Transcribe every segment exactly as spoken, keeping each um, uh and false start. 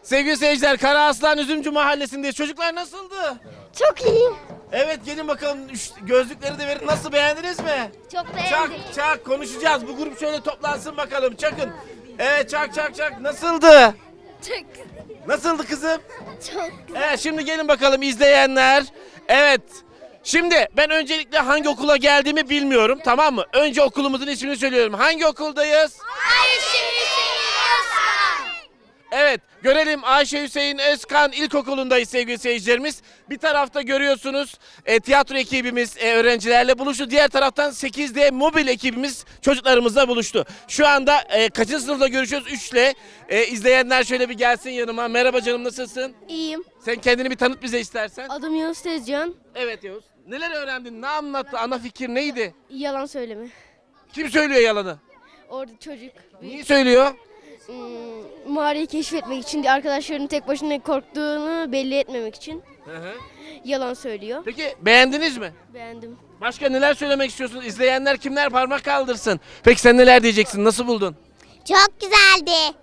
Sevgili seyirciler, Karaaslan Üzümcü Mahallesi'ndeyiz. Çocuklar nasıldı? Çok iyi. Evet, gelin bakalım, üç, gözlükleri de verin. Nasıl, beğendiniz mi? Çok Çak beğendim. çak konuşacağız. Bu grup şöyle toplansın bakalım. Çakın. Evet, çak çak çak. Nasıldı? Çok, Nasıldı kızım? çok güzel. Evet, şimdi gelin bakalım izleyenler. Evet. Şimdi ben öncelikle hangi okula geldiğimi bilmiyorum, tamam mı? Önce okulumuzun ismini söylüyorum. Hangi okuldayız? Ayşe Hüseyin Özkan. Evet, görelim, Ayşe Hüseyin Özkan İlkokulu'ndayız sevgili seyircilerimiz. Bir tarafta görüyorsunuz e, tiyatro ekibimiz e, öğrencilerle buluştu. Diğer taraftan sekiz D mobil ekibimiz çocuklarımızla buluştu. Şu anda e, kaçıncı sınıfta görüşüyoruz? üç ile. E, izleyenler şöyle bir gelsin yanıma. Merhaba canım, nasılsın? İyiyim. Sen kendini bir tanıt bize istersen. Adım Yunus Tezcan. Evet Yavuz. Neler öğrendin? Ne anlattı? Ana fikir neydi? Yalan söyleme. Kim söylüyor yalanı? Orada çocuk Niye söylüyor? hmm, mağarayı keşfetmek için, arkadaşlarının tek başına korktuğunu belli etmemek için Hı hı. yalan söylüyor. Peki beğendiniz mi? Beğendim. Başka neler söylemek istiyorsunuz? İzleyenler kimler, parmak kaldırsın. Peki sen neler diyeceksin? Nasıl buldun? Çok güzeldi.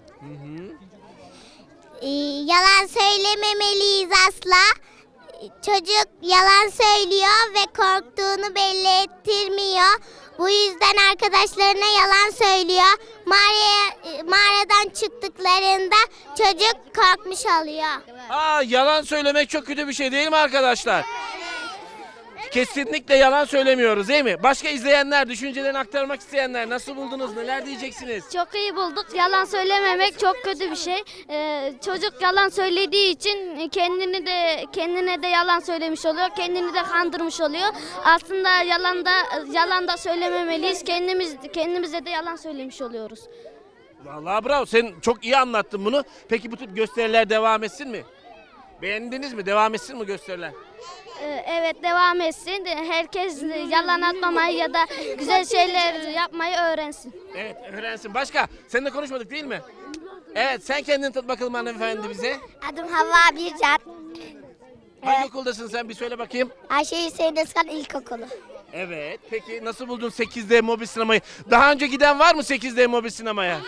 Ee, yalan söylememeliyiz asla. Çocuk yalan söylüyor ve korktuğunu belli ettirmiyor. Bu yüzden arkadaşlarına yalan söylüyor. Mağaraya, mağaradan çıktıklarında çocuk korkmuş oluyor. Aa, yalan söylemek çok kötü bir şey değil mi arkadaşlar? Kesinlikle yalan söylemiyoruz değil mi? Başka izleyenler, düşüncelerini aktarmak isteyenler nasıl buldunuz? Neler diyeceksiniz? Çok iyi bulduk. Yalan söylememek çok kötü bir şey. Ee, çocuk yalan söylediği için kendini de kendine de yalan söylemiş oluyor. Kendini de kandırmış oluyor. Aslında yalan da yalan da söylememeliyiz. Kendimiz kendimize de yalan söylemiş oluyoruz. Vallahi bravo. Sen çok iyi anlattın bunu. Peki bu tip gösteriler devam etsin mi? Beğendiniz mi? Devam etsin mi gösteriler? Ee, evet, devam etsin. Herkes yalan atmamayı ya da güzel şeyler yapmayı öğrensin. Evet, öğrensin. Başka? Seninle konuşmadık değil mi? Evet, sen kendini tut bakalım hanımefendi bize. Adım Havva Bircan. Hangi okuldasın sen? Bir söyle bakayım. Ayşe Hüseyin Özkan İlkokulu. Evet. Peki nasıl buldun sekiz D mobil sinemayı? Daha önce giden var mı sekiz D mobil sinemaya?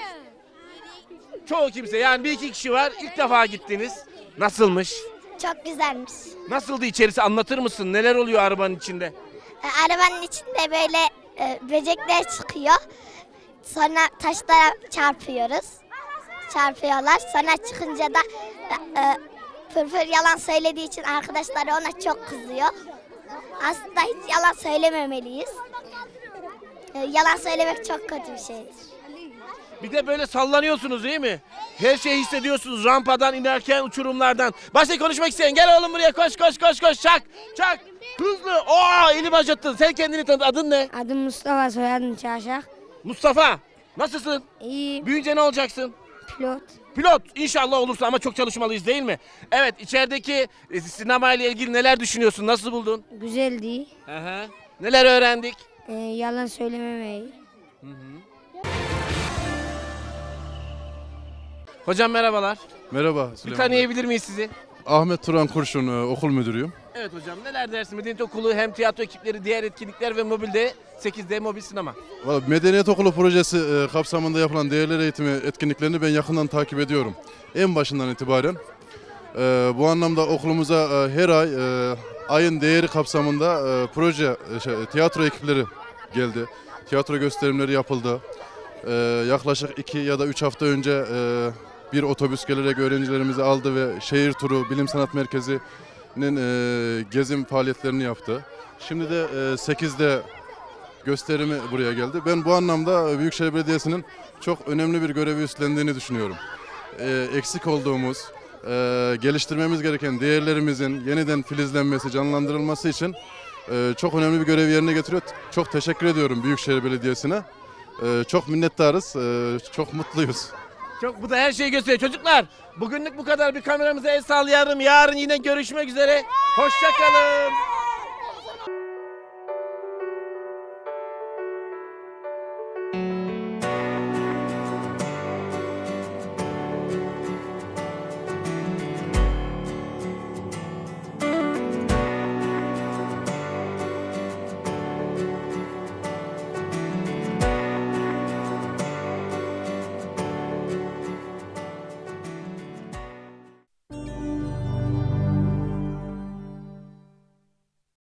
Çoğu kimse. Yani bir iki kişi var. İlk defa gittiniz. Nasılmış? Çok güzelmiş. Nasıldı içerisi? Anlatır mısın? Neler oluyor arabanın içinde? E, arabanın içinde böyle e, böcekler çıkıyor. Sonra taşlara çarpıyoruz. Çarpıyorlar. Sonra çıkınca da e, e, Fırfır yalan söylediği için arkadaşları ona çok kızıyor. Aslında hiç yalan söylememeliyiz. E, yalan söylemek çok kötü bir şeydir. Bir de böyle sallanıyorsunuz değil mi? Her şeyi hissediyorsunuz rampadan inerken, uçurumlardan. Başka konuşmak isteyen gel oğlum buraya, koş koş koş koş, çak çak hızlı. Oo, elim acıttın. Sen kendini tanıt, adın ne? Adım Mustafa, soyadım Çarşak. Mustafa. Nasılsın? İyi. Büyüyünce ne olacaksın? Pilot. Pilot. İnşallah olursa, ama çok çalışmalıyız değil mi? Evet, içerideki e, sinema ile ilgili neler düşünüyorsun? Nasıl buldun? Güzeldi. Hı hı. Neler öğrendik? Ee, yalan söylememeyi. Hocam merhabalar. Merhaba Bir Süleyman Bey. tanıyabilir miyiz sizi? Ahmet Turan Kurşun, e, okul müdürüyüm. Evet hocam, neler dersin? Medeniyet Okulu hem tiyatro ekipleri, diğer etkinlikler ve mobilde sekiz D mobil sinema. Valla Medeniyet Okulu projesi e, kapsamında yapılan değerler eğitimi etkinliklerini ben yakından takip ediyorum. En başından itibaren. E, bu anlamda okulumuza e, her ay e, ayın değeri kapsamında e, proje, e, şey, tiyatro ekipleri geldi. Tiyatro gösterimleri yapıldı. E, yaklaşık iki ya da üç hafta önce e, bir otobüs gelerek öğrencilerimizi aldı ve şehir turu, bilim sanat merkezinin e, gezim faaliyetlerini yaptı. Şimdi de e, sekizde gösterimi buraya geldi. Ben bu anlamda Büyükşehir Belediyesi'nin çok önemli bir görevi üstlendiğini düşünüyorum. E, eksik olduğumuz, e, geliştirmemiz gereken değerlerimizin yeniden filizlenmesi, canlandırılması için e, çok önemli bir görev yerine getiriyor. Çok teşekkür ediyorum Büyükşehir Belediyesi'ne. E, çok minnettarız, e, çok mutluyuz. Çok, bu da her şeyi gösteriyor. Çocuklar, bugünlük bu kadar. Bir kameramıza el sallayalım. Yarın yine görüşmek üzere. Hoşça kalın.